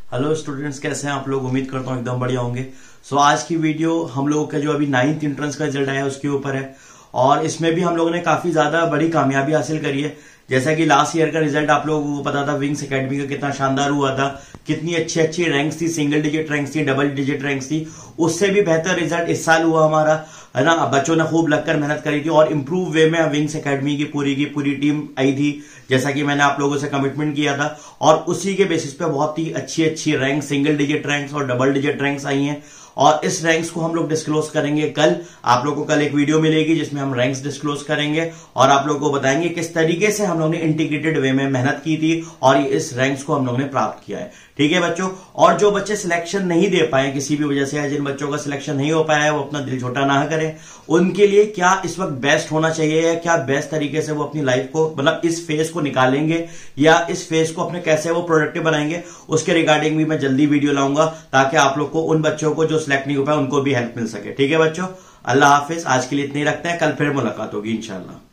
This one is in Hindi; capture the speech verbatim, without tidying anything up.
हेलो स्टूडेंट्स, कैसे हैं आप लोग। उम्मीद करता हूँ एकदम बढ़िया होंगे। सो so, आज की वीडियो हम लोगों का जो अभी नाइन्थ इंट्रेंस का रिजल्ट आया है उसके ऊपर है और इसमें भी हम लोगों ने काफी ज्यादा बड़ी कामयाबी हासिल करी है। जैसा कि लास्ट ईयर का रिजल्ट आप लोगों को पता था, विंग्स एकेडमी का कितना शानदार हुआ था, कितनी अच्छी अच्छी रैंक्स थी, सिंगल डिजिट रैंक्स थी, डबल डिजिट रैंक्स थी। उससे भी बेहतर रिजल्ट इस साल हुआ हमारा, है ना। बच्चों ने खूब लगकर मेहनत करी थी और इम्प्रूव वे में विंग्स एकेडमी की पूरी की पूरी टीम आई थी, जैसा कि मैंने आप लोगों से कमिटमेंट किया था। और उसी के बेसिस पे बहुत ही अच्छी अच्छी रैंक, सिंगल डिजिट रैंक्स और डबल डिजिट रैंक्स आई हैं और इस रैंक्स को हम लोग डिस्क्लोज करेंगे कल। आप लोगों को कल एक वीडियो मिलेगी जिसमें हम रैंक्स डिस्क्लोज करेंगे और आप लोगों को बताएंगे किस तरीके से हम लोगों ने इंटीग्रेटेड वे में मेहनत की थी और इस रैंक्स को हम लोगों ने प्राप्त किया है। ठीक है बच्चों। और जो बच्चे सिलेक्शन नहीं दे पाए किसी भी वजह से, या जिन बच्चों का सिलेक्शन नहीं हो पाया है, वो अपना दिल छोटा ना करें। उनके लिए क्या इस वक्त बेस्ट होना चाहिए या क्या बेस्ट तरीके से वो अपनी लाइफ को, मतलब इस फेज को निकालेंगे या इस फेज को अपने कैसे वो प्रोडक्टिव बनाएंगे, उसके रिगार्डिंग भी मैं जल्दी वीडियो लाऊंगा ताकि आप लोग को, उन बच्चों को जो सिलेक्ट नहीं हो पाए, उनको भी हेल्प मिल सके। ठीक है बच्चों, अल्लाह हाफिज। आज के लिए इतने ही रखते हैं, कल फिर मुलाकात होगी इंशाल्लाह।